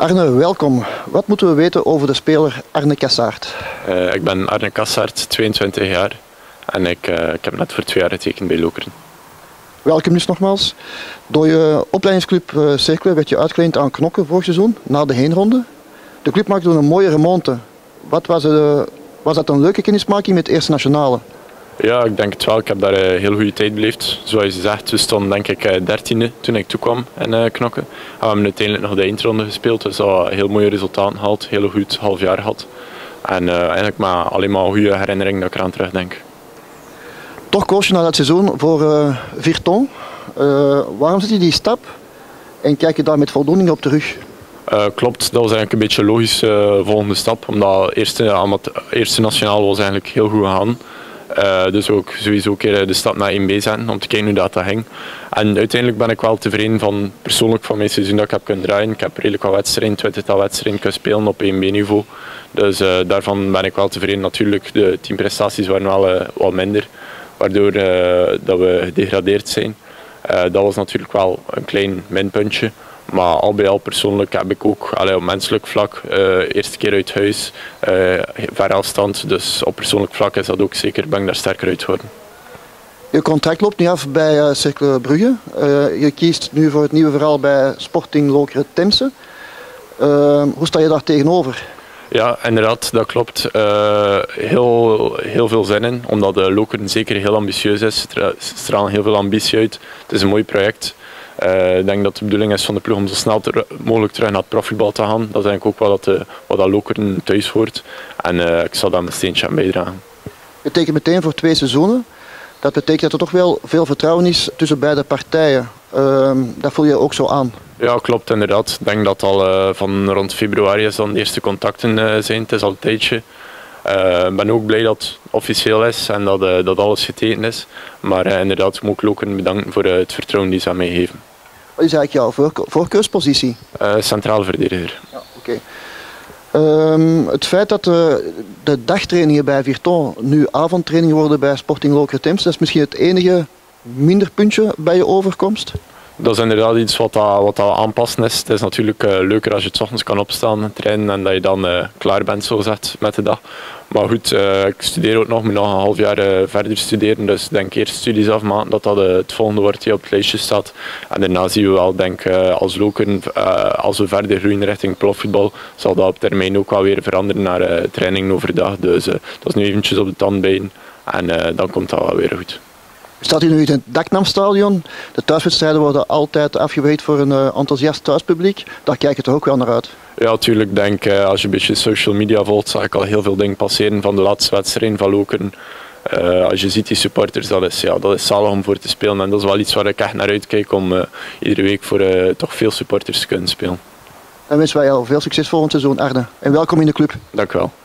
Arne, welkom. Wat moeten we weten over de speler Arne Cassaert? Ik ben Arne Cassaert, 22 jaar en ik heb net voor 2 jaar getekend bij Lokeren. Welkom dus nogmaals. Door je opleidingsclub Cercle werd je uitgeleend aan Knokke vorig seizoen, na de heenronde. De club maakte een mooie remonte. Was dat een leuke kennismaking met de Eerste Nationale? Ja, ik denk het wel. Ik heb daar een heel goede tijd beleefd. Zoals je zegt, we stonden denk ik 13e toen ik toekwam in Knokke. En we hebben uiteindelijk nog de eindronde gespeeld, dus dat heel mooie resultaten gehad, heel goed half jaar gehad. En eigenlijk maar alleen maar goede herinneringen dat ik eraan terugdenk. Toch koos je na dat seizoen voor Virton. Waarom zet je die stap en kijk je daar met voldoening op terug? Klopt, dat was eigenlijk een beetje een logische volgende stap, omdat eerste nationaal was eigenlijk heel goed gegaan. Dus ook sowieso een keer de stap naar 1B zetten om te kijken hoe dat ging. En uiteindelijk ben ik wel tevreden persoonlijk van mijn seizoen dat ik heb kunnen draaien. Ik heb redelijk wat wedstrijden, 20-tal wedstrijden kunnen spelen op 1B niveau. Dus daarvan ben ik wel tevreden. Natuurlijk, de teamprestaties waren wel wat minder, waardoor dat we gedegradeerd zijn. Dat was natuurlijk wel een klein minpuntje. Maar al bij al persoonlijk heb ik ook op menselijk vlak eerste keer uit huis, ver afstand. Dus op persoonlijk vlak is dat ook zeker, ben ik daar sterker uit geworden. Je contract loopt nu af bij Cercle Brugge. Je kiest nu voor het nieuwe verhaal bij Sporting Lokeren Temse. Hoe sta je daar tegenover? Ja, inderdaad, dat klopt. Heel veel zin in, omdat Lokeren zeker heel ambitieus is. Er stralen heel veel ambitie uit. Het is een mooi project. Ik denk dat de bedoeling is van de ploeg om zo snel mogelijk terug naar het profvoetbal te gaan. Dat is eigenlijk ook wat dat Lokeren thuis hoort. En ik zal daar mijn steentje aan bijdragen. Je tekent meteen voor 2 seizoenen. Dat betekent dat er toch wel veel vertrouwen is tussen beide partijen. Dat voel je ook zo aan. Ja, klopt inderdaad. Ik denk dat al van rond februari is dan de eerste contacten zijn. Het is al een tijdje. Ik ben ook blij dat het officieel is en dat alles getekend is. Maar inderdaad moet ik Lokeren bedanken voor het vertrouwen die ze aan mij geven. Wat is eigenlijk jouw voorkeurspositie? Centraal verdediger. Ja, okay. Het feit dat de dagtrainingen bij Virton nu avondtrainingen worden bij Sporting Lokeren Temse, dat is misschien het enige minderpuntje bij je overkomst? Dat is inderdaad iets wat aanpassen is. Het is natuurlijk leuker als je 's ochtends kan opstaan, trainen en dat je dan klaar bent zo gezegd, met de dag. Maar goed, ik studeer ook nog, moet nog een half jaar verder studeren. Dus ik denk eerst studies afmaken, dat het volgende wordt die op het lijstje staat. En daarna zien we wel, denk als Lokeren, als we verder groeien richting profvoetbal, zal dat op termijn ook wel weer veranderen naar training overdag. Dus dat is nu eventjes op de tand bijten en dan komt dat wel weer goed. Staat hier nu in het Daknamstadion. De thuiswedstrijden worden altijd afgewerkt voor een enthousiast thuispubliek. Daar kijk je toch ook wel naar uit? Ja, natuurlijk. Ik denk als je een beetje social media volgt, zag ik al heel veel dingen passeren van de laatste wedstrijd van Lokeren. Als je ziet die supporters, dat is zalig om voor te spelen. En dat is wel iets waar ik echt naar uitkijk om iedere week voor toch veel supporters te kunnen spelen. Dan wensen wij jou veel succes volgend seizoen, Arne. En welkom in de club. Dank u wel.